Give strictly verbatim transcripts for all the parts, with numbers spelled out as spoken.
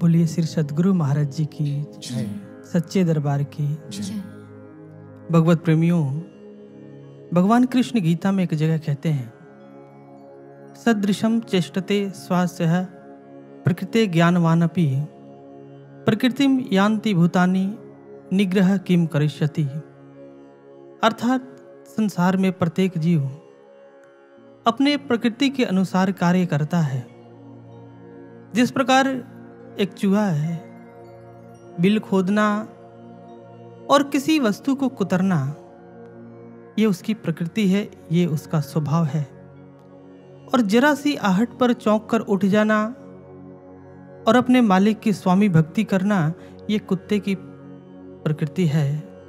बोलिए श्री सद्गुरु महाराज जी की जय। सच्चे दरबार की जय। भगवत प्रेमियों, भगवान कृष्ण गीता में एक जगह कहते हैं, सदृशम चेष्टते स्वास्य प्रकृते ज्ञानवानपि प्रकृतिम यान्ति भूतानि निग्रह किम करिष्यति। अर्थात संसार में प्रत्येक जीव अपने प्रकृति के अनुसार कार्य करता है। जिस प्रकार एक चूहा है, बिल खोदना और किसी वस्तु को कुतरना, ये उसकी प्रकृति है, ये उसका स्वभाव है। और जरा सी आहट पर चौंक कर उठ जाना और अपने मालिक की स्वामी भक्ति करना, ये कुत्ते की प्रकृति है।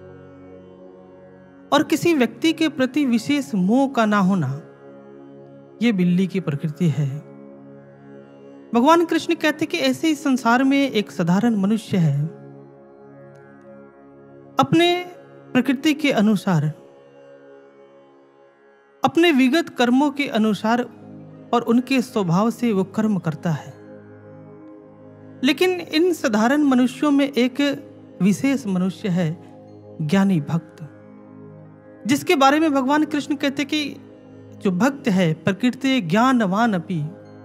और किसी व्यक्ति के प्रति विशेष मोह का ना होना, ये बिल्ली की प्रकृति है। भगवान कृष्ण कहते कि ऐसे ही संसार में एक साधारण मनुष्य है, अपने प्रकृति के अनुसार, अपने विगत कर्मों के अनुसार और उनके स्वभाव से वो कर्म करता है। लेकिन इन साधारण मनुष्यों में एक विशेष मनुष्य है, ज्ञानी भक्त, जिसके बारे में भगवान कृष्ण कहते कि जो भक्त है प्रकृति ज्ञानवान अपि,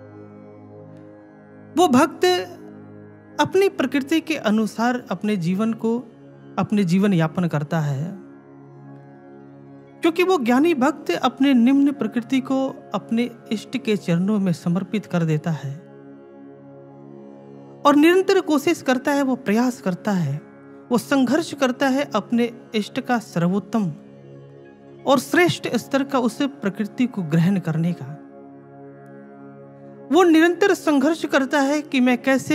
वो भक्त अपनी प्रकृति के अनुसार अपने जीवन को अपने जीवन यापन करता है। क्योंकि वो ज्ञानी भक्त अपने निम्न प्रकृति को अपने इष्ट के चरणों में समर्पित कर देता है और निरंतर कोशिश करता है, वो प्रयास करता है, वो संघर्ष करता है अपने इष्ट का सर्वोत्तम और श्रेष्ठ स्तर का उस प्रकृति को ग्रहण करने का। वो निरंतर संघर्ष करता है कि मैं कैसे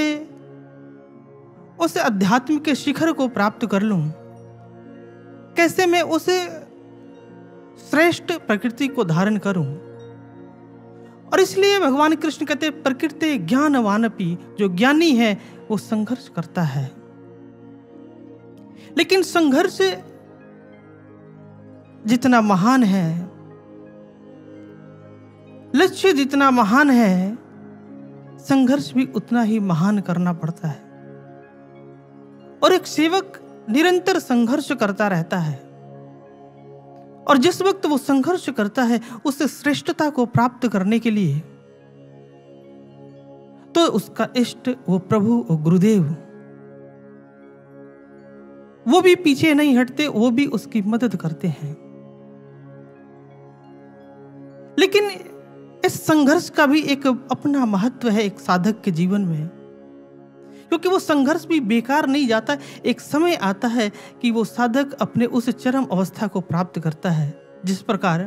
उस अध्यात्म के शिखर को प्राप्त कर लूं, कैसे मैं उस श्रेष्ठ प्रकृति को धारण करूं। और इसलिए भगवान कृष्ण कहते हैं, प्रकृति ज्ञानवानपि, जो ज्ञानी है वो संघर्ष करता है। लेकिन संघर्ष जितना महान है, लक्ष्य जितना महान है, संघर्ष भी उतना ही महान करना पड़ता है। और एक सेवक निरंतर संघर्ष करता रहता है, और जिस वक्त वो संघर्ष करता है उस श्रेष्ठता को प्राप्त करने के लिए, तो उसका इष्ट, वो प्रभु, वो गुरुदेव, वो भी पीछे नहीं हटते, वो भी उसकी मदद करते हैं। लेकिन इस संघर्ष का भी एक अपना महत्व है एक साधक के जीवन में, क्योंकि वो संघर्ष भी बेकार नहीं जाता। एक समय आता है कि वो साधक अपने उस चरम अवस्था को प्राप्त करता है। जिस प्रकार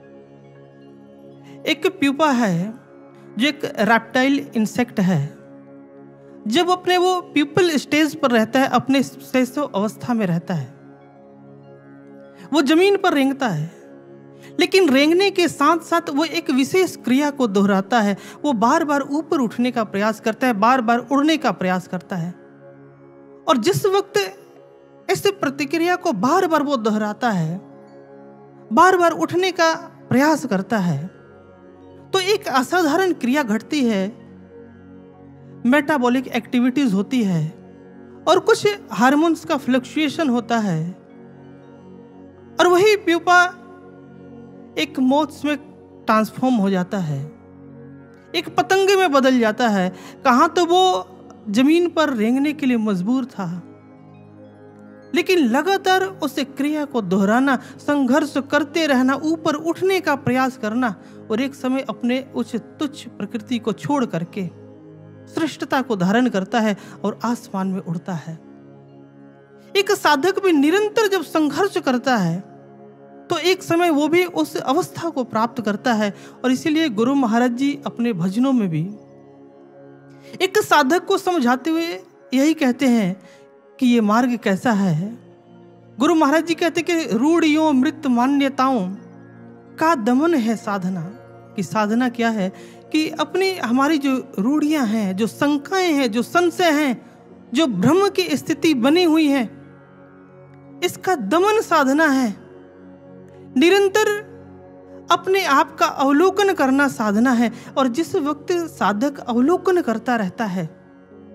एक प्यूपा है, जो एक रेप्टाइल इंसेक्ट है, जब अपने वो प्यूपल स्टेज पर रहता है, अपने शैशव अवस्था में रहता है, वो जमीन पर रेंगता है। लेकिन रेंगने के साथ साथ वो एक विशेष क्रिया को दोहराता है। वो बार बार ऊपर उठने का प्रयास करता है, बार बार उड़ने का प्रयास करता है। और जिस वक्त इस प्रतिक्रिया को बार बार वो दोहराता है, बार बार उठने का प्रयास करता है, तो एक असाधारण क्रिया घटती है, मेटाबॉलिक एक्टिविटीज होती है और कुछ हार्मोन्स का फ्लक्चुएशन होता है। और वही प्यूपा एक मोथ्स में ट्रांसफॉर्म हो जाता है, एक पतंगे में बदल जाता है। कहां तो वो जमीन पर रेंगने के लिए मजबूर था, लेकिन लगातार उस क्रिया को दोहराना, संघर्ष करते रहना, ऊपर उठने का प्रयास करना, और एक समय अपने उस तुच्छ प्रकृति को छोड़ करके श्रेष्ठता को धारण करता है और आसमान में उड़ता है। एक साधक भी निरंतर जब संघर्ष करता है, तो एक समय वो भी उस अवस्था को प्राप्त करता है। और इसीलिए गुरु महाराज जी अपने भजनों में भी एक साधक को समझाते हुए यही कहते हैं कि ये मार्ग कैसा है। गुरु महाराज जी कहते कि रूढ़ियों मृत मान्यताओं का दमन है साधना। कि साधना क्या है कि अपनी हमारी जो रूढ़ियां हैं, जो शंकाएं हैं, जो संशय हैं, जो भ्रम की स्थिति बनी हुई है, इसका दमन साधना है। निरंतर अपने आप का अवलोकन करना साधना है। और जिस वक्त साधक अवलोकन करता रहता है,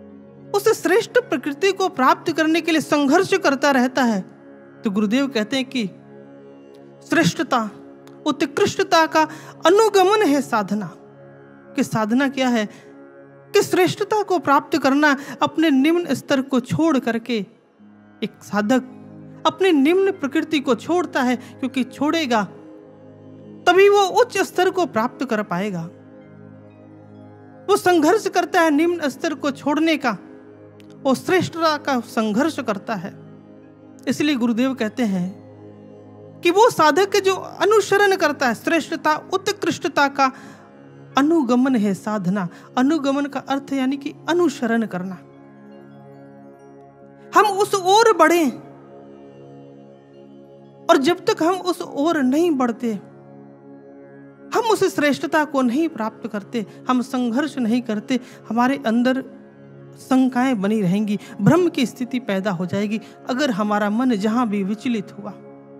उस श्रेष्ठ प्रकृति को प्राप्त करने के लिए संघर्ष करता रहता है, तो गुरुदेव कहते हैं कि श्रेष्ठता, उत्कृष्टता का अनुगमन है साधना। कि साधना क्या है? कि श्रेष्ठता को प्राप्त करना, अपने निम्न स्तर को छोड़ करके एक साधक अपनी निम्न प्रकृति को छोड़ता है, क्योंकि छोड़ेगा तभी वो उच्च स्तर को प्राप्त कर पाएगा। वो संघर्ष करता है निम्न स्तर को छोड़ने का, वो श्रेष्ठता का संघर्ष करता है। इसलिए गुरुदेव कहते हैं कि वो साधक जो अनुसरण करता है, श्रेष्ठता उत्कृष्टता का अनुगमन है साधना। अनुगमन का अर्थ यानी कि अनुसरण करना। हम उस ओर बढ़ें, और जब तक हम उस ओर नहीं बढ़ते, हम उस श्रेष्ठता को नहीं प्राप्त करते, हम संघर्ष नहीं करते, हमारे अंदर शंकाएं बनी रहेंगी, भ्रम की स्थिति पैदा हो जाएगी अगर हमारा मन जहां भी विचलित हुआ।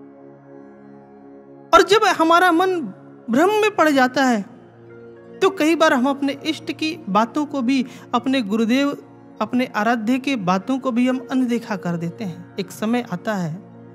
और जब हमारा मन भ्रम में पड़ जाता है तो कई बार हम अपने इष्ट की बातों को भी, अपने गुरुदेव, अपने आराध्य के बातों को भी हम अनदेखा कर देते हैं। एक समय आता है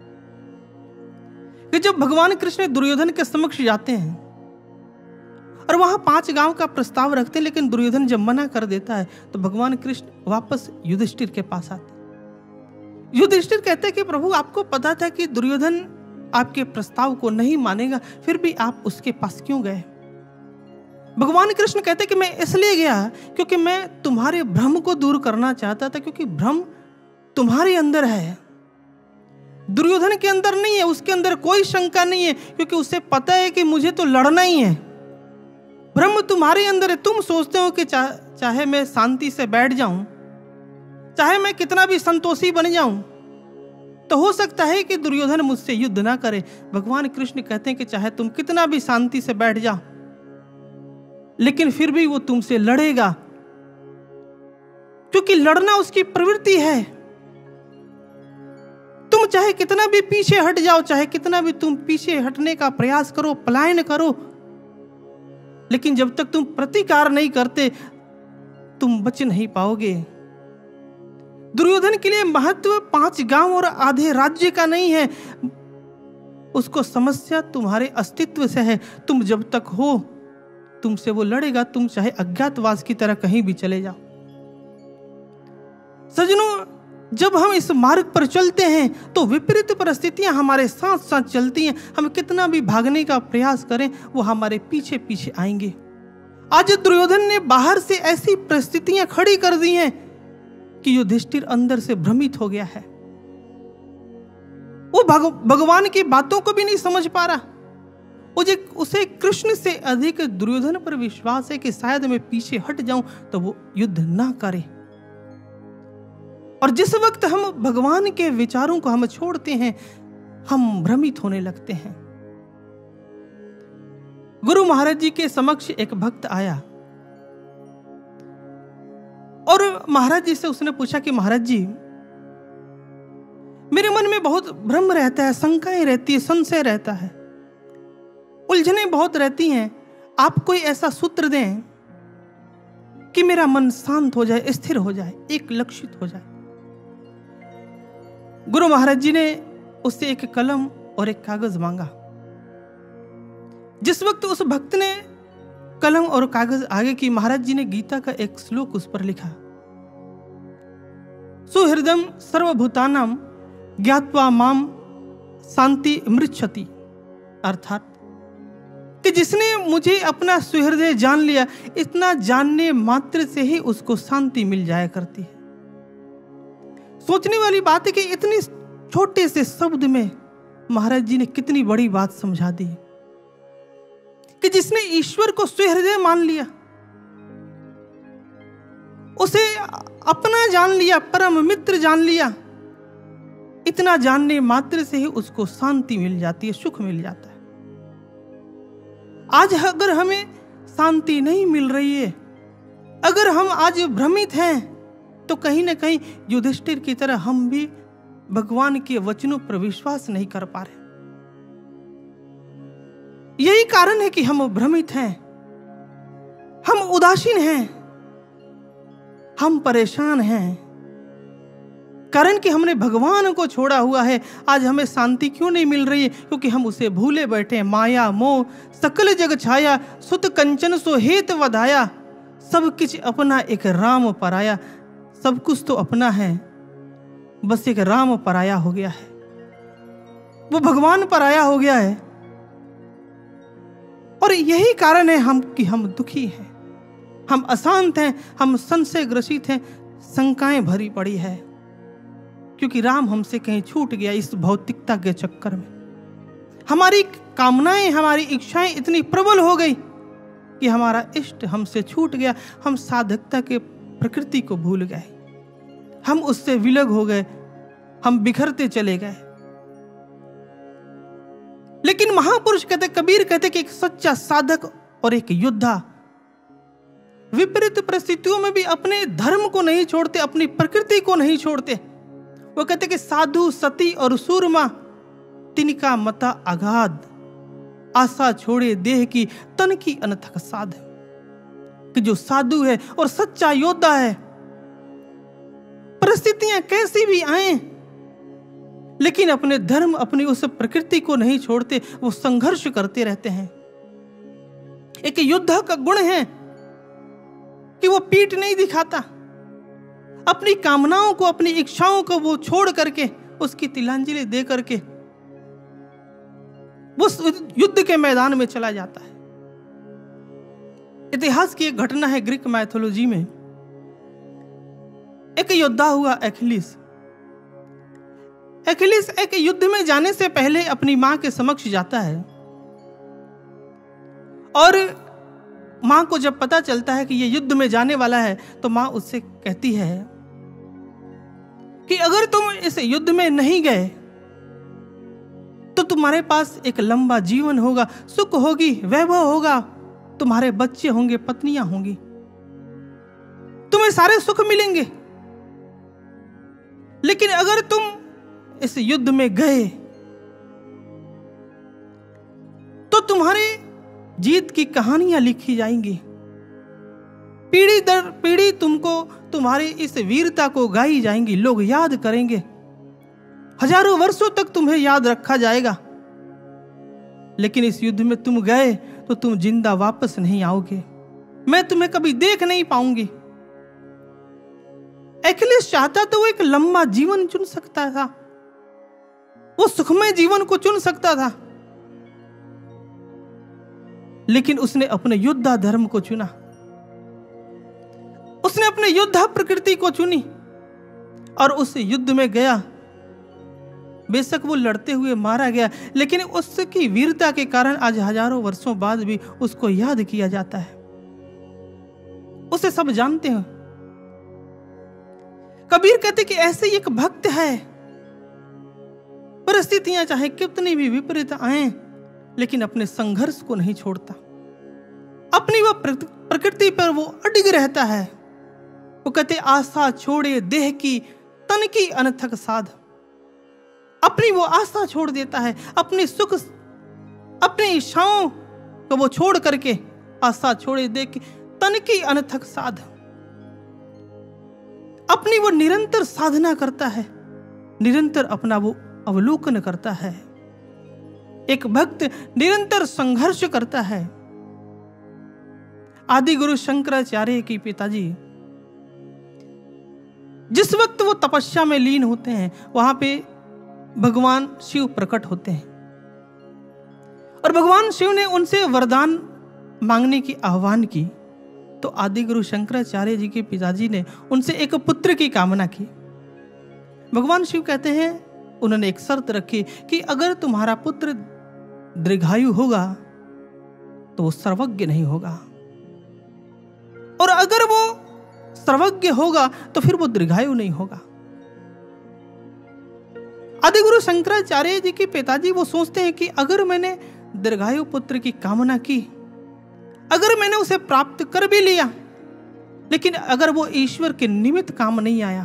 कि जब भगवान कृष्ण दुर्योधन के समक्ष जाते हैं और वहां पांच गांव का प्रस्ताव रखते हैं, लेकिन दुर्योधन जब मना कर देता है तो भगवान कृष्ण वापस युधिष्ठिर के पास आते। युधिष्ठिर कहते हैं कि प्रभु, आपको पता था कि दुर्योधन आपके प्रस्ताव को नहीं मानेगा, फिर भी आप उसके पास क्यों गए? भगवान कृष्ण कहते कि मैं इसलिए गया क्योंकि मैं तुम्हारे भ्रम को दूर करना चाहता था, क्योंकि भ्रम तुम्हारे अंदर है, दुर्योधन के अंदर नहीं है। उसके अंदर कोई शंका नहीं है, क्योंकि उसे पता है कि मुझे तो लड़ना ही है। भ्रम तुम्हारे अंदर है। तुम सोचते हो कि चा, चाहे मैं शांति से बैठ जाऊं, चाहे मैं कितना भी संतोषी बन जाऊं, तो हो सकता है कि दुर्योधन मुझसे युद्ध ना करे। भगवान कृष्ण कहते हैं कि चाहे तुम कितना भी शांति से बैठ जाओ, लेकिन फिर भी वो तुमसे लड़ेगा, क्योंकि लड़ना उसकी प्रवृत्ति है। तुम चाहे कितना भी पीछे हट जाओ, चाहे कितना भी तुम पीछे हटने का प्रयास करो, पलायन करो, लेकिन जब तक तुम प्रतिकार नहीं करते तुम बच नहीं पाओगे। दुर्योधन के लिए महत्व पांच गांव और आधे राज्य का नहीं है, उसको समस्या तुम्हारे अस्तित्व से है। तुम जब तक हो तुमसे वो लड़ेगा, तुम चाहे अज्ञातवास की तरह कहीं भी चले जाओ। सजनों, जब हम इस मार्ग पर चलते हैं तो विपरीत परिस्थितियां हमारे साथ साथ चलती हैं। हम कितना भी भागने का प्रयास करें, वो हमारे पीछे पीछे आएंगे। आज दुर्योधन ने बाहर से ऐसी परिस्थितियां खड़ी कर दी हैं कि युधिष्ठिर अंदर से भ्रमित हो गया है। वो भग, भगवान की बातों को भी नहीं समझ पा रहा। उसे उसे कृष्ण से अधिक दुर्योधन पर विश्वास है कि शायद मैं पीछे हट जाऊं तो वो युद्ध ना करे। और जिस वक्त हम भगवान के विचारों को हम छोड़ते हैं, हम भ्रमित होने लगते हैं। गुरु महाराज जी के समक्ष एक भक्त आया और महाराज जी से उसने पूछा कि महाराज जी, मेरे मन में बहुत भ्रम रहता है, शंकाएं रहती है, संशय रहता है, उलझनें बहुत रहती हैं। आप कोई ऐसा सूत्र दें कि मेरा मन शांत हो जाए, स्थिर हो जाए, एक लक्षित हो जाए। गुरु महाराज जी ने उससे एक कलम और एक कागज मांगा। जिस वक्त उस भक्त ने कलम और कागज आगे की, महाराज जी ने गीता का एक श्लोक उस पर लिखा, सुहृदम सर्वभूतानाम ज्ञात्वा माम शांति मृच्छति। अर्थात कि जिसने मुझे अपना सुहृदय जान लिया, इतना जानने मात्र से ही उसको शांति मिल जाया करती है। सोचने वाली बात है कि इतनी छोटे से शब्द में महाराज जी ने कितनी बड़ी बात समझा दी कि जिसने ईश्वर को सुहृदय मान लिया, उसे अपना जान लिया, परम मित्र जान लिया, इतना जानने मात्र से ही उसको शांति मिल जाती है, सुख मिल जाता है। आज अगर हमें शांति नहीं मिल रही है, अगर हम आज भ्रमित हैं, तो कहीं ना कहीं युधिष्ठिर की तरह हम भी भगवान के वचनों पर विश्वास नहीं कर पा रहे। यही कारण है कि हम भ्रमित हैं, हम उदासीन हैं, हम परेशान हैं, कारण कि हमने भगवान को छोड़ा हुआ है। आज हमें शांति क्यों नहीं मिल रही है? क्योंकि हम उसे भूले बैठे हैं। माया मोह सकल जग छाया, सुत कंचन सो हेत वधाया, सब कुछ अपना एक राम पराया। सब कुछ तो अपना है, बस एक राम पराया हो गया है, वो भगवान पराया हो गया है। और यही कारण है हम कि हम दुखी हैं, हम अशांत हैं, हम संशय ग्रसित हैं, शंकाएं भरी पड़ी है, क्योंकि राम हमसे कहीं छूट गया। इस भौतिकता के चक्कर में हमारी कामनाएं, हमारी इच्छाएं इतनी प्रबल हो गई कि हमारा इष्ट हमसे छूट गया। हम साधकता के प्रकृति को भूल गए, हम उससे विलग हो गए, हम बिखरते चले गए। लेकिन महापुरुष कहते, कबीर कहते कि एक सच्चा साधक और एक योद्धा विपरीत परिस्थितियों में भी अपने धर्म को नहीं छोड़ते, अपनी प्रकृति को नहीं छोड़ते। वो कहते कि साधु सती और सूरमा तिनका मता अगाध, आशा छोड़े देह की तन की अनथक साध। कि जो साधु है और सच्चा योद्धा है, परिस्थितियां कैसी भी आए लेकिन अपने धर्म, अपनी उस प्रकृति को नहीं छोड़ते, वो संघर्ष करते रहते हैं। एक योद्धा का गुण है कि वो पीठ नहीं दिखाता, अपनी कामनाओं को, अपनी इच्छाओं को वो छोड़ करके, उसकी तिलांजलि दे करके वो युद्ध के मैदान में चला जाता है। इतिहास की एक घटना है ग्रीक माइथोलॉजी में। एक योद्धा हुआ एखिलीस। एखिलीस एक युद्ध में जाने से पहले अपनी मां के समक्ष जाता है, और मां को जब पता चलता है कि ये युद्ध में जाने वाला है, तो मां उससे कहती है कि अगर तुम इस युद्ध में नहीं गए तो तुम्हारे पास एक लंबा जीवन होगा, सुख होगी, वैभव होगा, तुम्हारे बच्चे होंगे, पत्नियां होंगी, तुम्हें सारे सुख मिलेंगे। लेकिन अगर तुम इस युद्ध में गए तो तुम्हारे जीत की कहानियां लिखी जाएंगी, पीढ़ी दर पीढ़ी तुमको, तुम्हारी इस वीरता को गाई जाएंगी, लोग याद करेंगे, हजारों वर्षों तक तुम्हें याद रखा जाएगा। लेकिन इस युद्ध में तुम गए तो तुम जिंदा वापस नहीं आओगे, मैं तुम्हें कभी देख नहीं पाऊंगी। एखिलीस चाहता तो वो एक लंबा जीवन चुन सकता था, वो सुखमय जीवन को चुन सकता था, लेकिन उसने अपने योद्धा धर्म को चुना, उसने अपने योद्धा प्रकृति को चुनी और उस युद्ध में गया। बेशक वो लड़ते हुए मारा गया, लेकिन उसकी वीरता के कारण आज हजारों वर्षों बाद भी उसको याद किया जाता है, उसे सब जानते हैं। कबीर कहते कि ऐसे ही एक भक्त है, परिस्थितियां चाहे कितनी भी विपरीत आए लेकिन अपने संघर्ष को नहीं छोड़ता, अपनी वो प्रकृति पर वो अडिग रहता है। वो कहते आशा छोड़े देह की तन की अनथक साध, अपनी वो आशा छोड़ देता है, अपनी सुख, अपनी इच्छाओं को वो छोड़ करके आशा छोड़े देह की तन की अनथक साध, अपनी वो निरंतर साधना करता है, निरंतर अपना वो अवलोकन करता है। एक भक्त निरंतर संघर्ष करता है। आदि गुरु शंकराचार्य की पिताजी जिस वक्त वो तपस्या में लीन होते हैं, वहां पे भगवान शिव प्रकट होते हैं और भगवान शिव ने उनसे वरदान मांगने की आह्वान की। तो आदि गुरु शंकराचार्य जी के पिताजी ने उनसे एक पुत्र की कामना की। भगवान शिव कहते हैं, उन्होंने एक शर्त रखी कि अगर तुम्हारा पुत्र दीर्घायु होगा तो वो सर्वज्ञ नहीं होगा, और अगर वो सर्वज्ञ होगा तो फिर वो दीर्घायु नहीं होगा। आदि गुरु शंकराचार्य जी के पिताजी वो सोचते हैं कि अगर मैंने दीर्घायु पुत्र की कामना की, अगर मैंने उसे प्राप्त कर भी लिया, लेकिन अगर वो ईश्वर के निमित्त काम नहीं आया,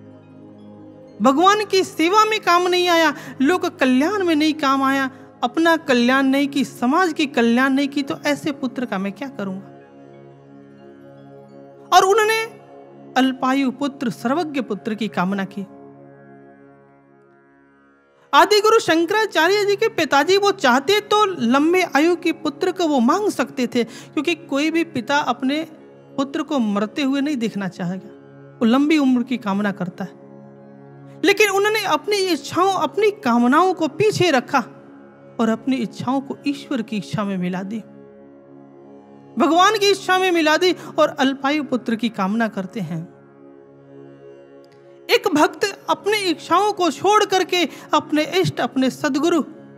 भगवान की सेवा में काम नहीं आया, लोक कल्याण में नहीं काम आया, अपना कल्याण नहीं की, समाज की कल्याण नहीं की, तो ऐसे पुत्र का मैं क्या करूंगा। और उन्होंने अल्पायु पुत्र, सर्वज्ञ पुत्र की कामना की। आदि गुरु शंकराचार्य जी के पिताजी वो चाहते तो लंबे आयु के पुत्र को वो मांग सकते थे, क्योंकि कोई भी पिता अपने पुत्र को मरते हुए नहीं देखना चाहेगा, वो लंबी उम्र की कामना करता है। लेकिन उन्होंने अपनी इच्छाओं, अपनी कामनाओं को पीछे रखा और अपनी इच्छाओं को ईश्वर की इच्छा में मिला दी, भगवान की इच्छा में मिला दी और अल्पायु पुत्र की कामना करते हैं। एक भक्त अपनी इच्छाओं को छोड़ करके अपने इष्ट, अपने सदगुरु,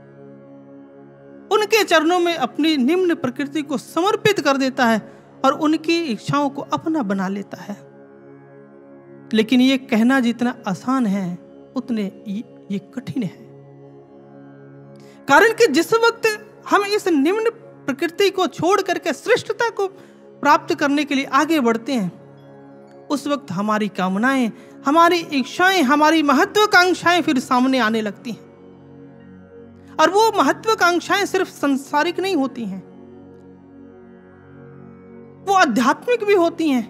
उनके चरणों में अपनी निम्न प्रकृति को समर्पित कर देता है और उनकी इच्छाओं को अपना बना लेता है। लेकिन ये कहना जितना आसान है उतने ये कठिन है, कारण कि जिस वक्त हम इस निम्न प्रकृति को छोड़ करके श्रेष्ठता को प्राप्त करने के लिए आगे बढ़ते हैं, उस वक्त हमारी कामनाएं, हमारी इच्छाएं, हमारी महत्वाकांक्षाएं फिर सामने आने लगती हैं। और वो महत्वाकांक्षाएं सिर्फ सांसारिक नहीं होती हैं, वो आध्यात्मिक भी होती हैं।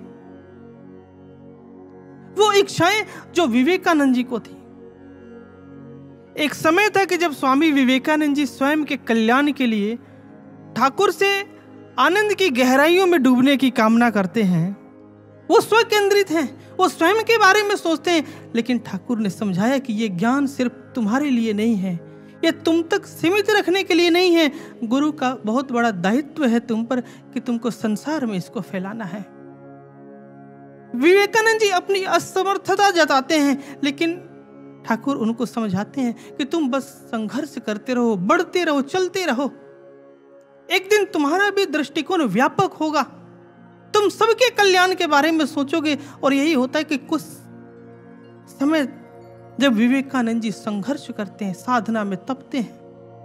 वो इच्छाएं जो विवेकानंद जी को थी। एक समय था कि जब स्वामी विवेकानंद जी स्वयं के कल्याण के लिए ठाकुर से आनंद की गहराइयों में डूबने की कामना करते हैं। वो स्व केंद्रित हैं, वो स्वयं के बारे में सोचते हैं, लेकिन ठाकुर ने समझाया कि ये ज्ञान सिर्फ तुम्हारे लिए नहीं है, ये तुम तक सीमित रखने के लिए नहीं है। गुरु का बहुत बड़ा दायित्व है तुम पर कि तुमको संसार में इसको फैलाना है। विवेकानंद जी अपनी असमर्थता जताते हैं, लेकिन ठाकुर उनको समझाते हैं कि तुम बस संघर्ष करते रहो, बढ़ते रहो, चलते रहो। एक दिन तुम्हारा भी दृष्टिकोण व्यापक होगा, तुम सबके कल्याण के बारे में सोचोगे। और यही होता है कि कुछ समय जब विवेकानंद जी संघर्ष करते हैं, साधना में तपते हैं,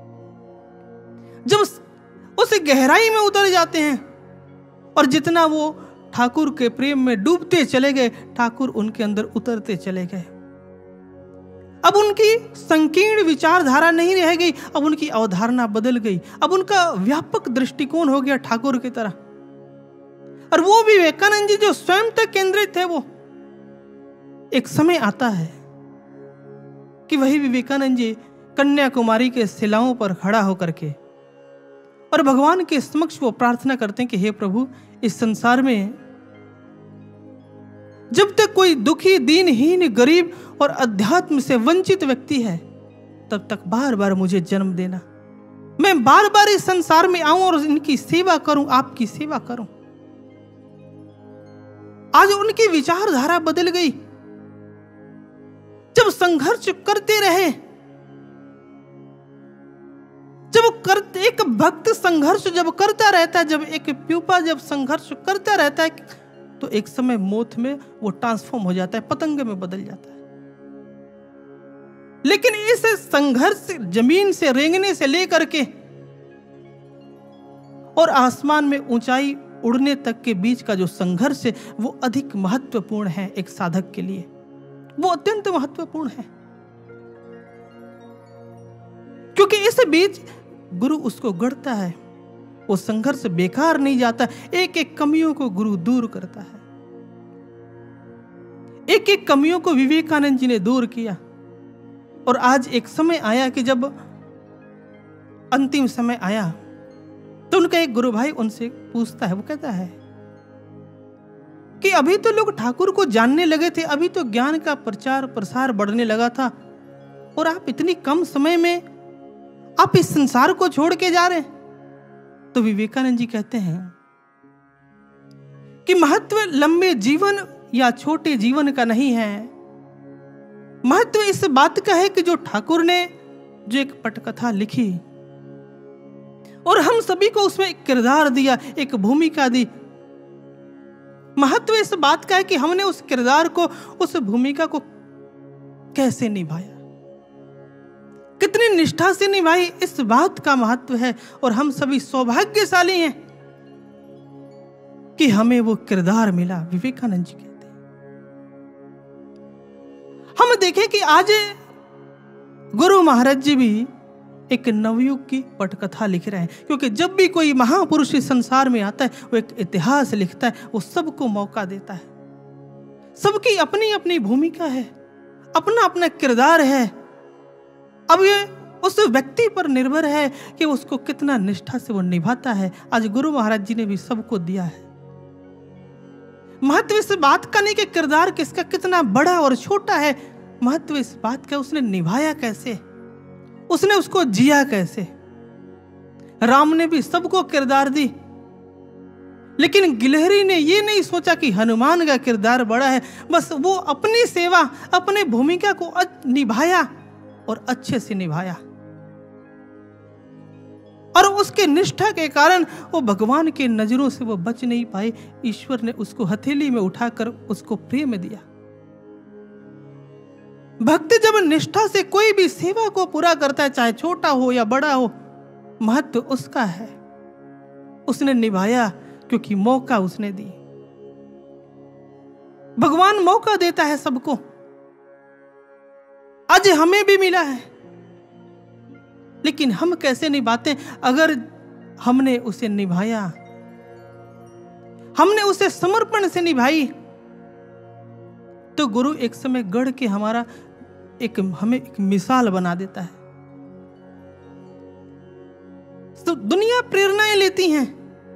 जब उस गहराई में उतर जाते हैं और जितना वो ठाकुर के प्रेम में डूबते चले गए, ठाकुर उनके अंदर उतरते चले गए। अब उनकी संकीर्ण विचारधारा नहीं रह गई, अब उनकी अवधारणा बदल गई, अब उनका व्यापक दृष्टिकोण हो गया ठाकुर की तरह। और वो विवेकानंद जी जो स्वयं तक केंद्रित थे, वो एक समय आता है कि वही विवेकानंद जी कन्याकुमारी के शिलाओं पर खड़ा होकर के और भगवान के समक्ष वो प्रार्थना करते हैं कि हे प्रभु, इस संसार में जब तक कोई दुखी, दीनहीन, गरीब और अध्यात्म से वंचित व्यक्ति है, तब तक बार बार मुझे जन्म देना। मैं बार बार इस संसार में आऊं और इनकी सेवा करूं, आपकी सेवा करूं। आज उनकी विचारधारा बदल गई। जब संघर्ष करते रहे, जब करते एक भक्त संघर्ष जब करता रहता है, जब एक प्यूपा जब संघर्ष करता रहता है, तो एक समय मौत में वो ट्रांसफॉर्म हो जाता है, पतंग में बदल जाता है। लेकिन इस संघर्ष जमीन से रेंगने से लेकर के और आसमान में ऊंचाई उड़ने तक के बीच का जो संघर्ष है, वो अधिक महत्वपूर्ण है एक साधक के लिए। वो अत्यंत महत्वपूर्ण है, क्योंकि इस बीच गुरु उसको गढ़ता है। वो संघर्ष बेकार नहीं जाता, एक एक कमियों को गुरु दूर करता है। एक एक कमियों को विवेकानंद जी ने दूर किया। और आज एक समय आया कि जब अंतिम समय आया, तो उनका एक गुरु भाई उनसे पूछता है, वो कहता है कि अभी तो लोग ठाकुर को जानने लगे थे, अभी तो ज्ञान का प्रचार प्रसार बढ़ने लगा था, और आप इतनी कम समय में आप इस संसार को छोड़ के जा रहे हैं। तो विवेकानंद जी कहते हैं कि महत्व लंबे जीवन या छोटे जीवन का नहीं है, महत्व इस बात का है कि जो ठाकुर ने जो एक पटकथा लिखी और हम सभी को उसमें एक किरदार दिया, एक भूमिका दी। महत्व इस बात का है कि हमने उस किरदार को, उस भूमिका को कैसे निभाया, कितनी निष्ठा से निभाई, इस बात का महत्व है। और हम सभी सौभाग्यशाली हैं कि हमें वो किरदार मिला, विवेकानंद जी कहते हैं। हम देखें कि आज गुरु महाराज जी भी एक नवयुग की पटकथा लिख रहे हैं, क्योंकि जब भी कोई महापुरुष इस संसार में आता है, वो एक इतिहास लिखता है, वो सबको मौका देता है। सबकी अपनी अपनी भूमिका है, अपना अपना किरदार है। अब ये उस व्यक्ति पर निर्भर है कि उसको कितना निष्ठा से वो निभाता है। आज गुरु महाराज जी ने भी सबको दिया है। महत्व इस बात का नहीं कि किरदार किसका कितना बड़ा और छोटा है, महत्व इस बात का उसने निभाया कैसे, उसने उसको जिया कैसे। राम ने भी सबको किरदार दी, लेकिन गिलहरी ने ये नहीं सोचा कि हनुमान का किरदार बड़ा है। बस वो अपनी सेवा, अपने भूमिका को निभाया और अच्छे से निभाया, और उसके निष्ठा के कारण वो भगवान के नजरों से वो बच नहीं पाए। ईश्वर ने उसको हथेली में उठाकर उसको प्रेम दिया। भक्त जब निष्ठा से कोई भी सेवा को पूरा करता है, चाहे छोटा हो या बड़ा हो, महत्व उसका है। उसने निभाया क्योंकि मौका उसने दी। भगवान मौका देता है सबको। आज हमें भी मिला है, लेकिन हम कैसे निभाते? अगर हमने उसे निभाया, हमने उसे समर्पण से निभाई, तो गुरु एक समय गढ़ के हमारा एक हमें एक मिसाल बना देता है। तो दुनिया प्रेरणाएं लेती हैं,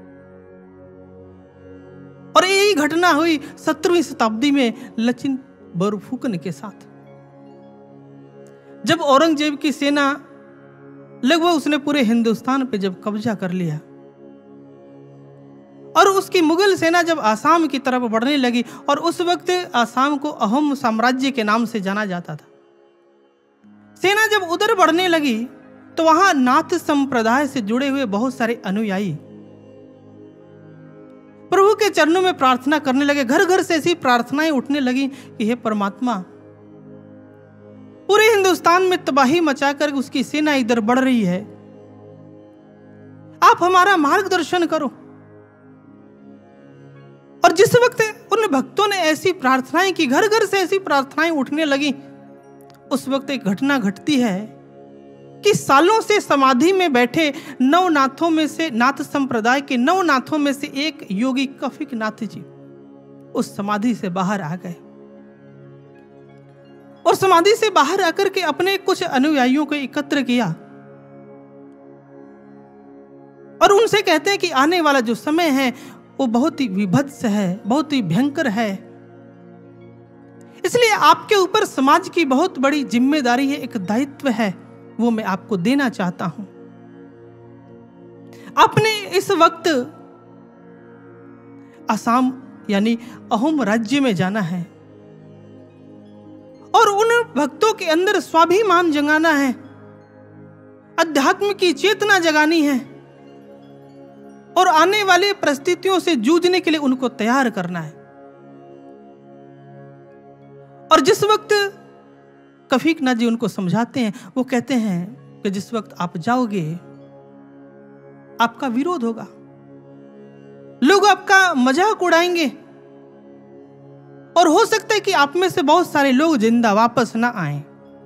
और यही घटना हुई सत्रहवीं शताब्दी में लचिन बोरफुकन के साथ। जब औरंगजेब की सेना लगभग उसने पूरे हिंदुस्तान पे जब कब्जा कर लिया, और उसकी मुगल सेना जब आसाम की तरफ बढ़ने लगी, और उस वक्त आसाम को अहोम साम्राज्य के नाम से जाना जाता था। सेना जब उधर बढ़ने लगी तो वहां नाथ संप्रदाय से जुड़े हुए बहुत सारे अनुयायी प्रभु के चरणों में प्रार्थना करने लगे। घर घर से ऐसी प्रार्थनाएं उठने लगी कि हे परमात्मा, पूरे हिंदुस्तान में तबाही मचाकर उसकी सेना इधर बढ़ रही है, आप हमारा मार्गदर्शन करो। और जिस वक्त उन भक्तों ने ऐसी प्रार्थनाएं की, घर घर से ऐसी प्रार्थनाएं उठने लगी, उस वक्त एक घटना घटती है कि सालों से समाधि में बैठे नौ नाथों में से, नाथ संप्रदाय के नौ नाथों में से एक योगी कफिक नाथ जी उस समाधि से बाहर आ गए, और समाधि से बाहर आकर के अपने कुछ अनुयायियों को एकत्र किया, और उनसे कहते हैं कि आने वाला जो समय है वो बहुत ही विभत्स है, बहुत ही भयंकर है, इसलिए आपके ऊपर समाज की बहुत बड़ी जिम्मेदारी है, एक दायित्व है, वो मैं आपको देना चाहता हूं। आपने इस वक्त असम यानी अहोम राज्य में जाना है, और उन भक्तों के अंदर स्वाभिमान जगाना है, अध्यात्म की चेतना जगानी है, और आने वाले परिस्थितियों से जूझने के लिए उनको तैयार करना है। और जिस वक्त कफीक नाथ जी उनको समझाते हैं, वो कहते हैं कि जिस वक्त आप जाओगे आपका विरोध होगा, लोग आपका मजाक उड़ाएंगे, और हो सकता है कि आप में से बहुत सारे लोग जिंदा वापस ना आए।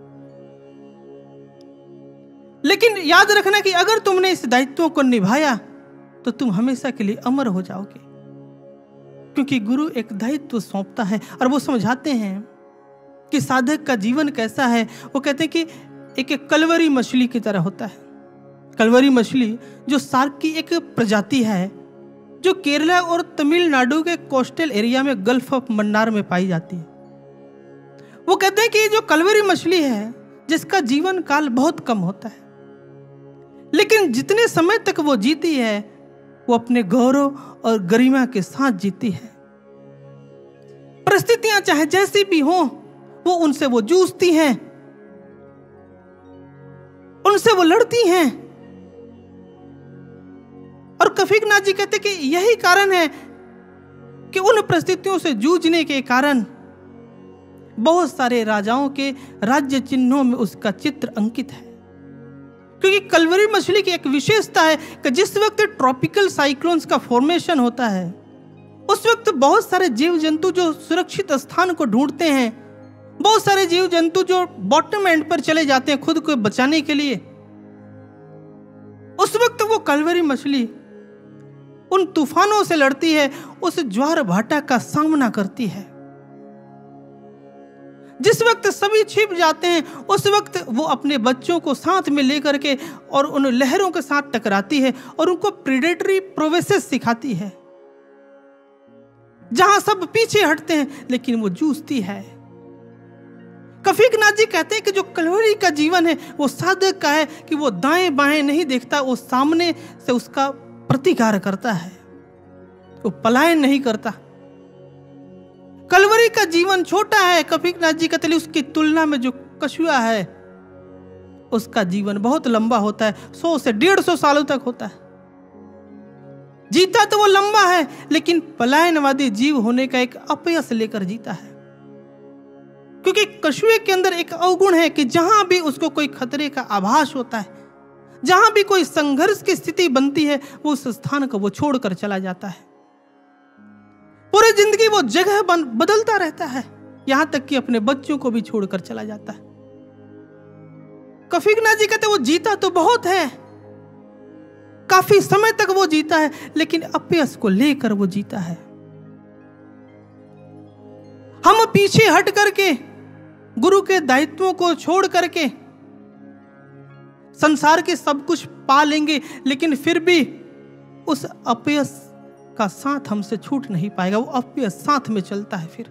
लेकिन याद रखना कि अगर तुमने इस दायित्व को निभाया तो तुम हमेशा के लिए अमर हो जाओगे, क्योंकि गुरु एक दायित्व सौंपता है। और वो समझाते हैं कि साधक का जीवन कैसा है। वो कहते हैं कि एक, एक कलवरी मछली की तरह होता है। कलवरी मछली जो शार्क की एक प्रजाति है, जो केरला और तमिलनाडु के कोस्टल एरिया में गल्फ ऑफ मन्नार में पाई जाती है। वो कहते हैं कि जो कलवरी मछली है, जिसका जीवन काल बहुत कम होता है, लेकिन जितने समय तक वो जीती है वो अपने गौरव और गरिमा के साथ जीती है। परिस्थितियां चाहे जैसी भी हो, वो उनसे वो जूझती हैं, उनसे वो लड़ती हैं। और कफीक नाथ जी कहते कि यही कारण है कि उन परिस्थितियों से जूझने के कारण बहुत सारे राजाओं के राज्य चिन्हों में उसका चित्र अंकित है। क्योंकि कलवरी मछली की एक विशेषता है कि जिस वक्त ट्रॉपिकल साइक्लोन्स का फॉर्मेशन होता है, उस वक्त बहुत सारे जीव जंतु जो सुरक्षित स्थान को ढूंढते हैं, बहुत सारे जीव जंतु जो बॉटम एंड पर चले जाते हैं खुद को बचाने के लिए, उस वक्त वो कलवरी मछली उन तूफानों से लड़ती है, उस ज्वार भाटा का सामना करती है। जिस वक्त सभी छिप जाते हैं उस वक्त वो अपने बच्चों को साथ में लेकर के और उन लहरों के साथ टकराती है और उनको प्रेडेटरी प्रोसेस सिखाती है। जहां सब पीछे हटते हैं लेकिन वो जूझती है। कफीक नाजी कहते हैं कि जो कलवरी का जीवन है वो साधक का है कि वो दाएं बाएं नहीं देखता, वो सामने से उसका प्रतिकार करता है, वो पलायन नहीं करता। कलवरी का जीवन छोटा है, कफीक नाजी कहते हैं, उसकी तुलना में जो कछुआ है उसका जीवन बहुत लंबा होता है, सौ से डेढ़ सौ सालों तक होता है। जीता तो वो लंबा है लेकिन पलायनवादी जीव होने का एक अपयस लेकर जीता है, क्योंकि कछुए के अंदर एक अवगुण है कि जहां भी उसको कोई खतरे का आभास होता है, जहां भी कोई संघर्ष की स्थिति बनती है, वो उस स्थान को वो छोड़कर चला जाता है। पूरी जिंदगी वो जगह बदलता रहता है, यहां तक कि अपने बच्चों को भी छोड़कर चला जाता है। कफीक नाजी कहते वो जीता तो बहुत है, काफी समय तक वो जीता है, लेकिन अपयस को लेकर वो जीता है। हम पीछे हट करके गुरु के दायित्वों को छोड़ करके संसार के सब कुछ पा लेंगे, लेकिन फिर भी उस अपयस का साथ हमसे छूट नहीं पाएगा, वो अपयस साथ में चलता है। फिर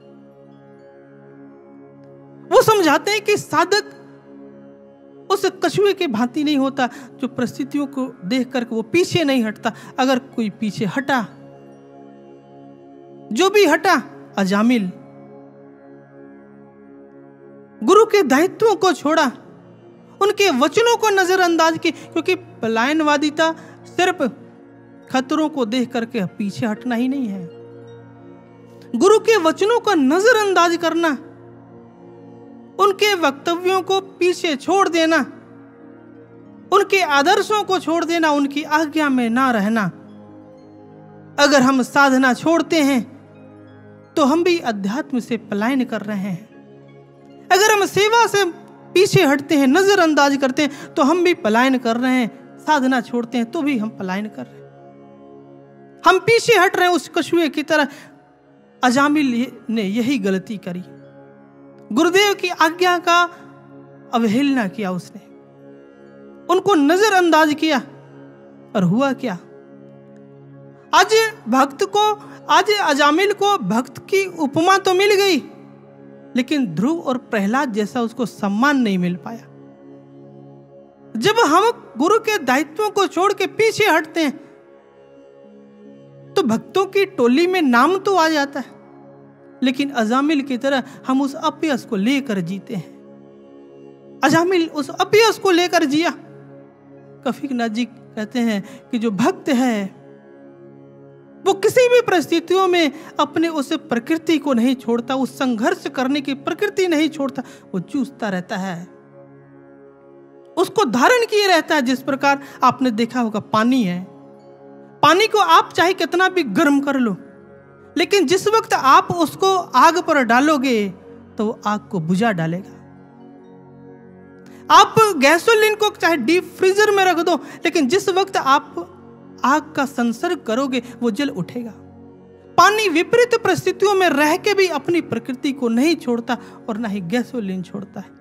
वो समझाते हैं कि साधक उस कछुए के भांति नहीं होता जो परिस्थितियों को देख करके वो पीछे नहीं हटता। अगर कोई पीछे हटा, जो भी हटा अजामिल, गुरु के दायित्वों को छोड़ा, उनके वचनों को नजरअंदाज की, क्योंकि पलायनवादिता सिर्फ खतरों को देख करके पीछे हटना ही नहीं है, गुरु के वचनों को नजरअंदाज करना, उनके वक्तव्यों को पीछे छोड़ देना, उनके आदर्शों को छोड़ देना, उनकी आज्ञा में ना रहना। अगर हम साधना छोड़ते हैं तो हम भी अध्यात्म से पलायन कर रहे हैं। अगर हम सेवा से पीछे हटते हैं, नजरअंदाज करते हैं, तो हम भी पलायन कर रहे हैं। साधना छोड़ते हैं तो भी हम पलायन कर रहे हैं, हम पीछे हट रहे हैं उस कछुए की तरह। अजामिल ने यही गलती करी, गुरुदेव की आज्ञा का अवहेलना किया उसने, उनको नजरअंदाज किया। और हुआ क्या? आज भक्त को, आज अजामिल को भक्त की उपमा तो मिल गई, लेकिन ध्रुव और प्रहलाद जैसा उसको सम्मान नहीं मिल पाया। जब हम गुरु के दायित्वों को छोड़ के पीछे हटते हैं तो भक्तों की टोली में नाम तो आ जाता है, लेकिन अजामिल की तरह हम उस अपयस को लेकर जीते हैं। अजामिल उस अपयस को लेकर जिया। कफीक नाजी कहते हैं कि जो भक्त है वो किसी भी परिस्थितियों में अपने उस प्रकृति को नहीं छोड़ता, उस संघर्ष करने की प्रकृति नहीं छोड़ता, वो जूझता रहता है, उसको धारण किए रहता है। जिस प्रकार आपने देखा होगा पानी है, पानी को आप चाहे कितना भी गर्म कर लो, लेकिन जिस वक्त आप उसको आग पर डालोगे तो वो आग को बुझा डालेगा। आप गैसोलीन को चाहे डीप फ्रीजर में रख दो, लेकिन जिस वक्त आप आग का संसर्ग करोगे वो जल उठेगा। पानी विपरीत परिस्थितियों में रह के भी अपनी प्रकृति को नहीं छोड़ता और ना ही गैसोलीन छोड़ता है।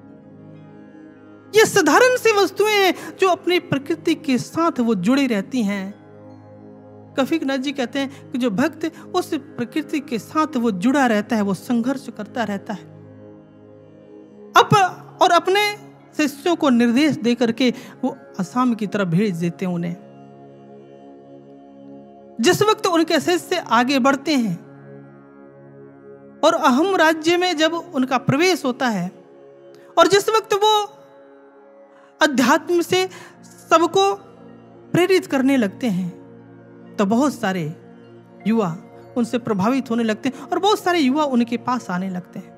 ये साधारण सी वस्तुएं हैं जो अपनी प्रकृति के साथ वो जुड़ी रहती हैं। कफीक नाजी कहते हैं कि जो भक्त उस प्रकृति के साथ वो जुड़ा रहता है, वो संघर्ष करता रहता है। अब और अपने शिष्यों को निर्देश दे करके वो असम की तरफ भेज देते हैं उन्हें। जिस वक्त उनके शिष्य आगे बढ़ते हैं और अहम राज्य में जब उनका प्रवेश होता है और जिस वक्त वो अध्यात्म से सबको प्रेरित करने लगते हैं, तो बहुत सारे युवा उनसे प्रभावित होने लगते हैं और बहुत सारे युवा उनके पास आने लगते हैं।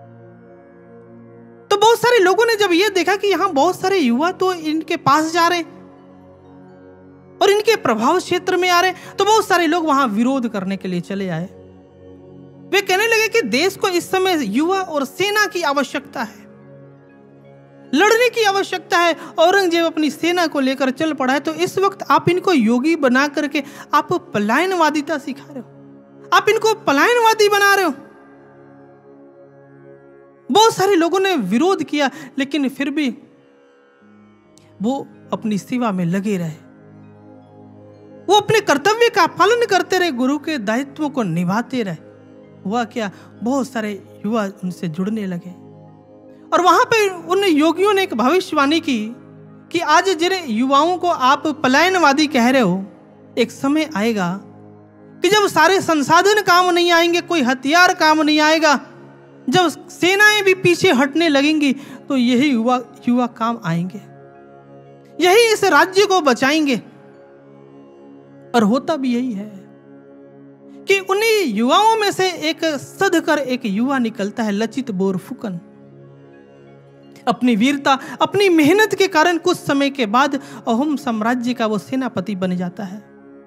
तो बहुत सारे लोगों ने जब यह देखा कि यहां बहुत सारे युवा तो इनके पास जा रहे हैं और इनके प्रभाव क्षेत्र में आ रहे हैं, तो बहुत सारे लोग वहां विरोध करने के लिए चले आए। वे कहने लगे कि देश को इस समय युवा और सेना की आवश्यकता है, लड़ने की आवश्यकता है। औरंगजेब अपनी सेना को लेकर चल पड़ा है, तो इस वक्त आप इनको योगी बना करके आप पलायनवादिता सिखा रहे हो, आप इनको पलायनवादी बना रहे हो। बहुत सारे लोगों ने विरोध किया, लेकिन फिर भी वो अपनी सेवा में लगे रहे। वो अपने कर्तव्य का पालन करते रहे, गुरु के दायित्वों को निभाते रहे। हुआ क्या, बहुत सारे युवा उनसे जुड़ने लगे और वहां पे उन योगियों ने एक भविष्यवाणी की कि आज जिन युवाओं को आप पलायनवादी कह रहे हो, एक समय आएगा कि जब सारे संसाधन काम नहीं आएंगे, कोई हथियार काम नहीं आएगा, जब सेनाएं भी पीछे हटने लगेंगी, तो यही युवा युवा काम आएंगे, यही इस राज्य को बचाएंगे। और होता भी यही है कि उन्हीं युवाओं में से एक सदकर एक युवा निकलता है, लचित बोरफुकन। अपनी वीरता, अपनी मेहनत के कारण कुछ समय के बाद अहोम साम्राज्य का वो सेनापति बन जाता है।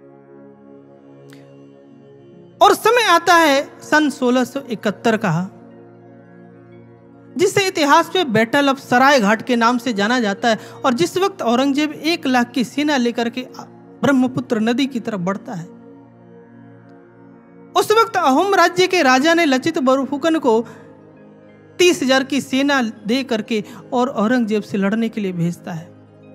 और समय आता है सन सोलह सौ इकहत्तर का, जिसे इतिहास में बैटल ऑफ सराय घाट के नाम से जाना जाता है, और जिस वक्त औरंगजेब एक लाख की सेना लेकर के ब्रह्मपुत्र नदी की तरफ बढ़ता है। उस वक्त अहोम राज्य के राजा ने लचित बोरफुकन को तीस हजार की सेना दे करके और औरंगजेब से लड़ने के लिए भेजता है।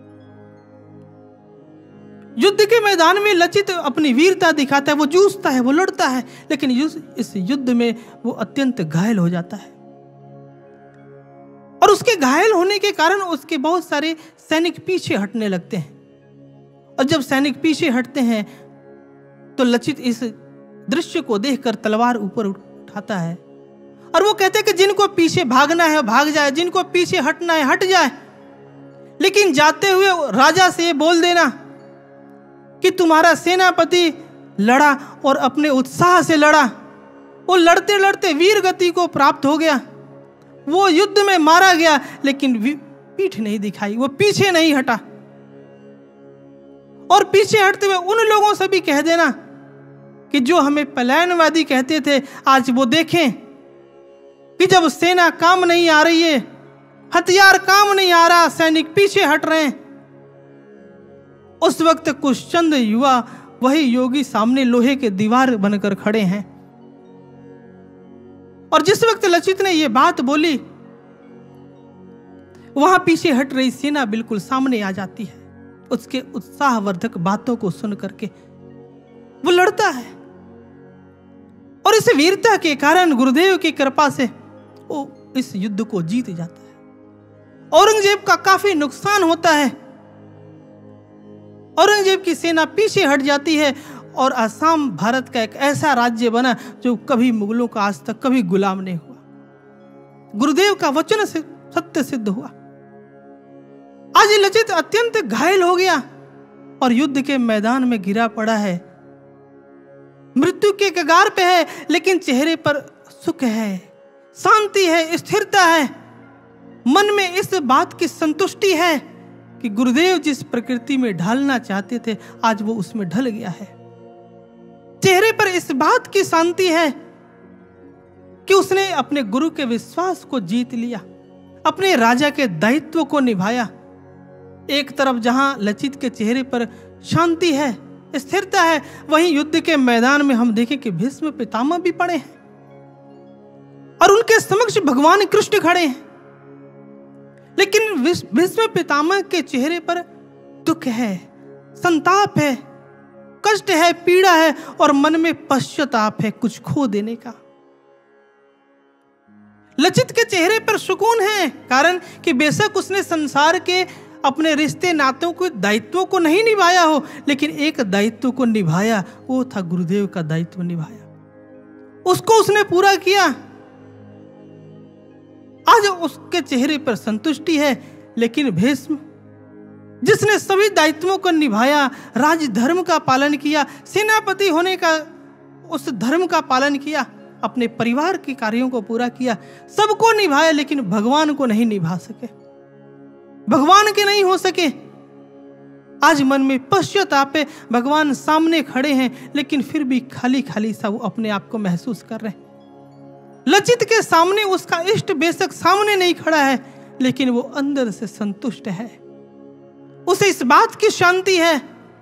युद्ध के मैदान में लचित अपनी वीरता दिखाता है, वो जूझता है, वो लड़ता है, लेकिन इस युद्ध में वो अत्यंत घायल हो जाता है। और उसके घायल होने के कारण उसके बहुत सारे सैनिक पीछे हटने लगते हैं। और जब सैनिक पीछे हटते हैं तो लचित इस दृश्य को देखकर तलवार ऊपर उठाता है और वो कहते हैं कि जिनको पीछे भागना है भाग जाए, जिनको पीछे हटना है हट जाए, लेकिन जाते हुए राजा से ये बोल देना कि तुम्हारा सेनापति लड़ा और अपने उत्साह से लड़ा, वो लड़ते लड़ते वीर गति को प्राप्त हो गया, वो युद्ध में मारा गया, लेकिन पीठ नहीं दिखाई, वो पीछे नहीं हटा। और पीछे हटते हुए उन लोगों से भी कह देना कि जो हमें पलायनवादी कहते थे, आज वो देखें कि जब सेना काम नहीं आ रही है, हथियार काम नहीं आ रहा, सैनिक पीछे हट रहे हैं, उस वक्त कुछ चंद युवा वही योगी सामने लोहे के दीवार बनकर खड़े हैं। और जिस वक्त लचित ने यह बात बोली, वहां पीछे हट रही सेना बिल्कुल सामने आ जाती है। उसके उत्साहवर्धक बातों को सुन करके वो लड़ता है और इस वीरता के कारण गुरुदेव की कृपा से वो इस युद्ध को जीत जाता है। औरंगजेब का काफी नुकसान होता है, औरंगजेब की सेना पीछे हट जाती है और असम भारत का एक ऐसा राज्य बना जो कभी मुगलों का आज तक कभी गुलाम नहीं हुआ। गुरुदेव का वचन से सत्य सिद्ध हुआ। आज लचित अत्यंत घायल हो गया और युद्ध के मैदान में गिरा पड़ा है, मृत्यु के कगार पे है, लेकिन चेहरे पर सुख है, शांति है, स्थिरता है। मन में इस बात की संतुष्टि है कि गुरुदेव जिस प्रकृति में ढलना चाहते थे, आज वो उसमें ढल गया है। चेहरे पर इस बात की शांति है कि उसने अपने गुरु के विश्वास को जीत लिया, अपने राजा के दायित्व को निभाया। एक तरफ जहां लचित के चेहरे पर शांति है, स्थिरता है, वहीं युद्ध के मैदान में हम देखें कि भीष्म पितामह भी पड़े हैं और उनके समक्ष भगवान कृष्ण खड़े हैं, लेकिन भीष्म पितामह के चेहरे पर दुख है, संताप है, कष्ट है, पीड़ा है और मन में पश्चाताप है कुछ खो देने का। लचित के चेहरे पर सुकून है, कारण कि बेशक उसने संसार के अपने रिश्ते नातों के दायित्वों को नहीं निभाया हो, लेकिन एक दायित्व को निभाया, वो था गुरुदेव का दायित्व निभाया, उसको उसने पूरा किया। आज उसके चेहरे पर संतुष्टि है। लेकिन भीष्म जिसने सभी दायित्वों को निभाया, राज धर्म का पालन किया, सेनापति होने का उस धर्म का पालन किया, अपने परिवार के कार्यों को पूरा किया, सबको निभाया, लेकिन भगवान को नहीं निभा सके, भगवान के नहीं हो सके। आज मन में पश्चाताप है, भगवान सामने खड़े हैं, लेकिन फिर भी खाली खाली सा वो अपने आप को महसूस कर रहे हैं। लचित के सामने उसका इष्ट बेशक सामने नहीं खड़ा है, लेकिन वो अंदर से संतुष्ट है, उसे इस बात की शांति है।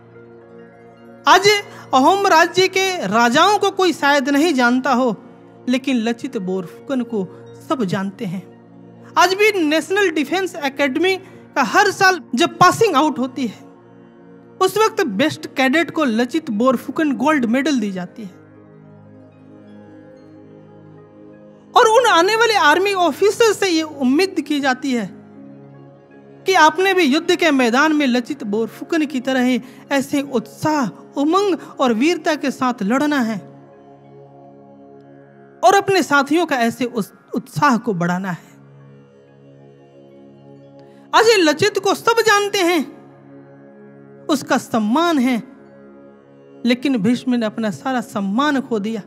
आज अहोम राज्य के राजाओं को कोई शायद नहीं जानता हो, लेकिन लचित बोरफुकन को सब जानते हैं। आज भी नेशनल डिफेंस एकेडमी का हर साल जब पासिंग आउट होती है, उस वक्त बेस्ट कैडेट को लचित बोरफुकन गोल्ड मेडल दी जाती है। और उन आने वाले आर्मी ऑफिसर से ये उम्मीद की जाती है कि आपने भी युद्ध के मैदान में लचित बोरफुकन की तरह ही ऐसे उत्साह, उमंग और वीरता के साथ लड़ना है और अपने साथियों का ऐसे उस उत्साह को बढ़ाना है। आज ये लचित को सब जानते हैं, उसका सम्मान है, लेकिन भीष्म ने अपना सारा सम्मान खो दिया।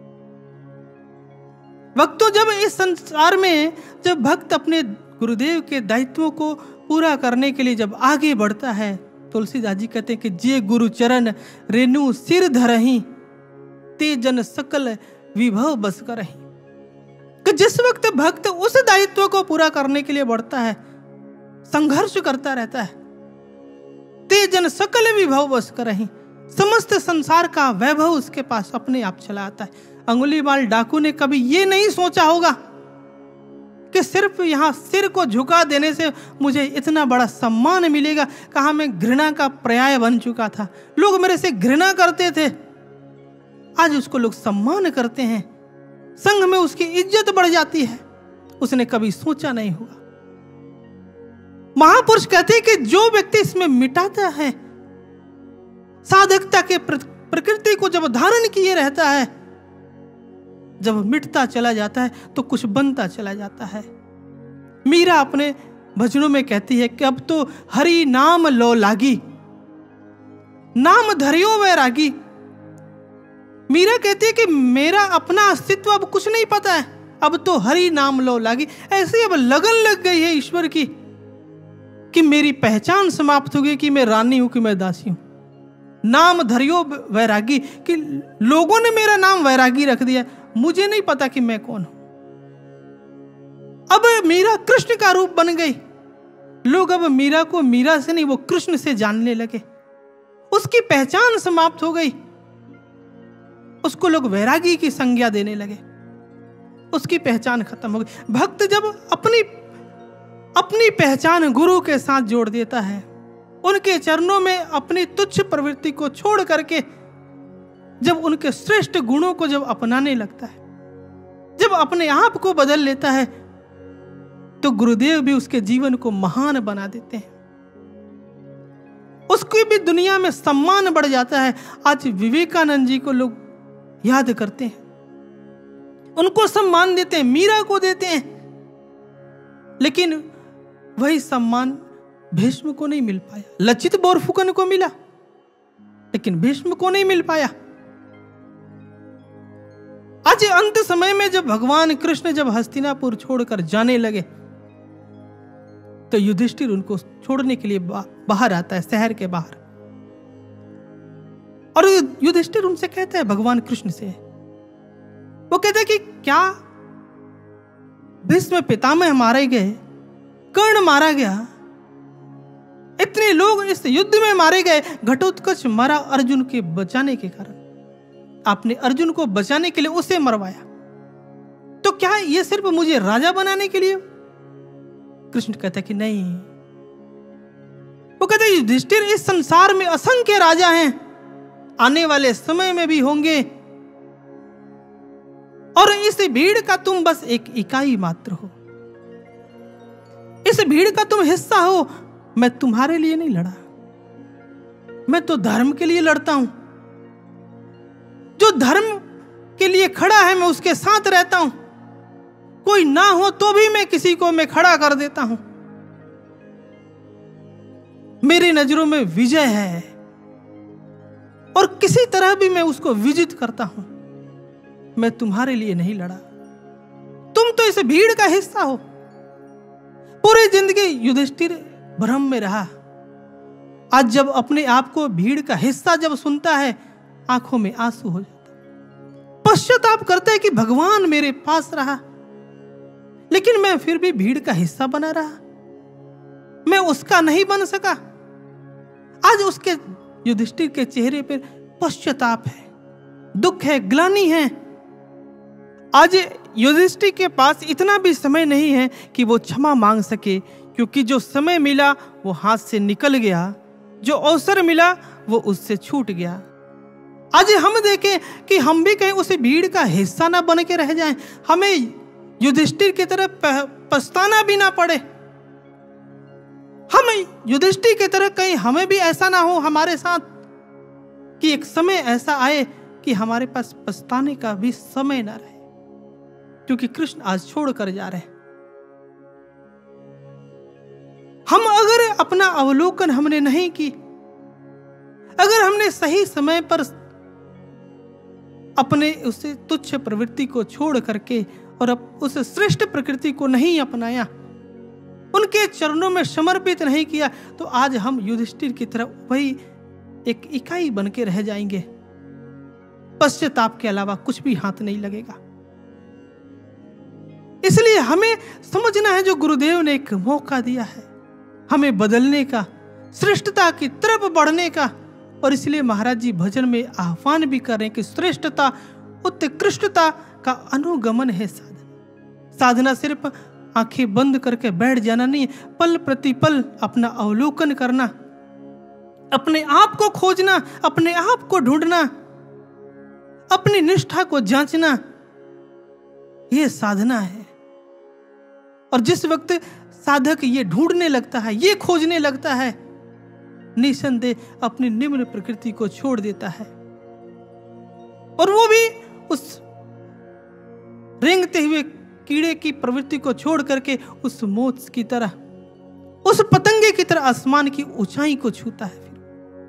भक्तों, जब इस संसार में जब भक्त अपने गुरुदेव के दायित्वों को पूरा करने के लिए जब आगे बढ़ता है, तुलसीदास जी कहते हैं कि जे गुरु चरण रेणु सिर धरहि, ते जन सकल विभव बस करहि। कि जिस वक्त भक्त उस दायित्व को पूरा करने के लिए बढ़ता है, संघर्ष करता रहता है, ते जन सकल विभव बस करहि, समस्त संसार का वैभव उसके पास अपने आप चला आता है। अंगुलीमाल डाकू ने कभी ये नहीं सोचा होगा कि सिर्फ यहां सिर को झुका देने से मुझे इतना बड़ा सम्मान मिलेगा। कहा मैं घृणा का पर्याय बन चुका था, लोग मेरे से घृणा करते थे, आज उसको लोग सम्मान करते हैं, संघ में उसकी इज्जत बढ़ जाती है। उसने कभी सोचा नहीं होगा। महापुरुष कहते हैं कि जो व्यक्ति इसमें मिटाता है, साधकता के प्रकृति को जब धारण किए रहता है, जब मिटता चला जाता है तो कुछ बनता चला जाता है। मीरा अपने भजनों में कहती है कि अब तो हरि नाम लो लागी, नाम धरियो वैरागी। मीरा कहती है कि मेरा अपना अस्तित्व अब कुछ नहीं पता है, अब तो हरि नाम लो लागी। ऐसे अब लगन लग गई है ईश्वर की कि मेरी पहचान समाप्त हो गई कि मैं रानी हूं कि मैं दासी हूं। नाम धरियो वैरागी, कि लोगों ने मेरा नाम वैरागी रख दिया, मुझे नहीं पता कि मैं कौन हूं। अब मीरा कृष्ण का रूप बन गई। लोग अब मीरा को मीरा से नहीं, वो कृष्ण से जानने लगे। उसकी पहचान समाप्त हो गई, उसको लोग वैरागी की संज्ञा देने लगे, उसकी पहचान खत्म हो गई। भक्त जब अपनी अपनी पहचान गुरु के साथ जोड़ देता है, उनके चरणों में अपनी तुच्छ प्रवृत्ति को छोड़ करके जब उनके श्रेष्ठ गुणों को जब अपनाने लगता है, जब अपने आप को बदल लेता है, तो गुरुदेव भी उसके जीवन को महान बना देते हैं, उसकी भी दुनिया में सम्मान बढ़ जाता है। आज विवेकानंद जी को लोग याद करते हैं, उनको सम्मान देते हैं, मीरा को देते हैं, लेकिन वही सम्मान भीष्म को नहीं मिल पाया। लचित बोरफुकन को मिला, लेकिन भीष्म को नहीं मिल पाया। आज अंत समय में जब भगवान कृष्ण जब हस्तिनापुर छोड़कर जाने लगे, तो युधिष्ठिर उनको छोड़ने के लिए बाहर आता है, शहर के बाहर, और युधिष्ठिर उनसे कहता है, भगवान कृष्ण से वो कहता है कि क्या भीष्म पितामह मारे गए, कर्ण मारा गया, इतने लोग इस युद्ध में मारे गए, घटोत्कच मरा अर्जुन के बचाने के कारण, आपने अर्जुन को बचाने के लिए उसे मरवाया, तो क्या ये सिर्फ मुझे राजा बनाने के लिए? कृष्ण कहता है कि नहीं। वो कहते हैं युधिष्ठिर, इस संसार में असंख्य राजा हैं, आने वाले समय में भी होंगे, और इस भीड़ का तुम बस एक इकाई मात्र हो, इस भीड़ का तुम हिस्सा हो। मैं तुम्हारे लिए नहीं लड़ा, मैं तो धर्म के लिए लड़ता हूं, जो धर्म के लिए खड़ा है मैं उसके साथ रहता हूं, कोई ना हो तो भी मैं किसी को मैं खड़ा कर देता हूं। मेरी नजरों में विजय है और किसी तरह भी मैं उसको विजित करता हूं। मैं तुम्हारे लिए नहीं लड़ा, तुम तो इस भीड़ का हिस्सा हो। पूरी जिंदगी युधिष्ठिर भ्रम में रहा, आज जब अपने आप को भीड़ का हिस्सा जब सुनता है, आंखों में आंसू हो जाता है, पश्चाताप करता है कि भगवान मेरे पास रहा, लेकिन मैं फिर भी भीड़ का हिस्सा बना रहा, मैं उसका नहीं बन सका। आज उसके युधिष्ठिर के चेहरे पर पश्चाताप है, दुख है, ग्लानि है। आज युधिष्ठिर के पास इतना भी समय नहीं है कि वो क्षमा मांग सके, क्योंकि जो समय मिला वो हाथ से निकल गया, जो अवसर मिला वो उससे छूट गया। आज हम देखें कि हम भी कहीं उस भीड़ का हिस्सा ना बन के रह जाएं, हमें युधिष्ठिर की तरह पछताना भी ना पड़े। हम युधिष्ठिर की तरह कहीं हमें भी ऐसा ना हो हमारे साथ कि एक समय ऐसा आए कि हमारे पास पछताने का भी समय ना रहे, क्योंकि कृष्ण आज छोड़ कर जा रहे हैं। हम अगर अपना अवलोकन हमने नहीं की, अगर हमने सही समय पर अपने उस तुच्छ प्रवृत्ति को छोड़ करके और अब उस श्रेष्ठ प्रकृति को नहीं अपनाया, उनके चरणों में समर्पित नहीं किया, तो आज हम युधिष्ठिर की तरह वही एक इकाई बन के रह जाएंगे। पश्चाताप के अलावा कुछ भी हाथ नहीं लगेगा। इसलिए हमें समझना है जो गुरुदेव ने एक मौका दिया है हमें बदलने का, श्रेष्ठता की तरफ बढ़ने का। और इसलिए महाराज जी भजन में आह्वान भी कर रहे हैं कि श्रेष्ठता, उत्कृष्टता का अनुगमन है साधना। साधना सिर्फ आंखें बंद करके बैठ जाना नहीं है, पल प्रतिपल अपना अवलोकन करना, अपने आप को खोजना, अपने आप को ढूंढना, अपनी निष्ठा को जांचना, यह साधना है। और जिस वक्त साधक ये ढूंढने लगता है, ये खोजने लगता है, निसंदेह अपनी निम्न प्रकृति को छोड़ देता है, और वो भी उस रेंगते हुए कीड़े की प्रवृत्ति को छोड़ करके उस मोत्स की तरह, उस पतंगे की तरह आसमान की ऊंचाई को छूता है। फिर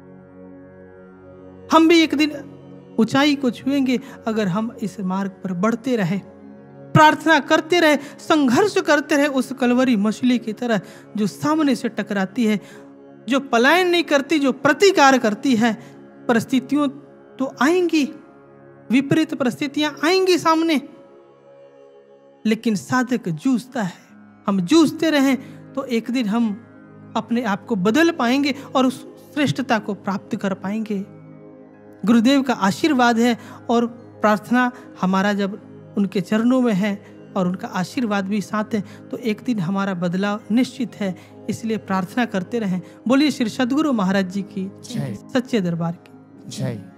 हम भी एक दिन ऊंचाई को छुएंगे अगर हम इस मार्ग पर बढ़ते रहे, प्रार्थना करते रहे, संघर्ष करते रहे उस कलवरी मछली की तरह जो सामने से टकराती है, जो पलायन नहीं करती, जो प्रतिकार करती है। परिस्थितियों तो आएंगी, विपरीत परिस्थितियां आएंगी सामने, लेकिन साधक जूझता है। हम जूझते रहें तो एक दिन हम अपने आप को बदल पाएंगे और उस श्रेष्ठता को प्राप्त कर पाएंगे। गुरुदेव का आशीर्वाद है और प्रार्थना हमारा जब उनके चरणों में है और उनका आशीर्वाद भी साथ है, तो एक दिन हमारा बदलाव निश्चित है। इसलिए प्रार्थना करते रहें। बोलिए श्री सद्गुरु महाराज जी की जय, सच्चे दरबार की जय।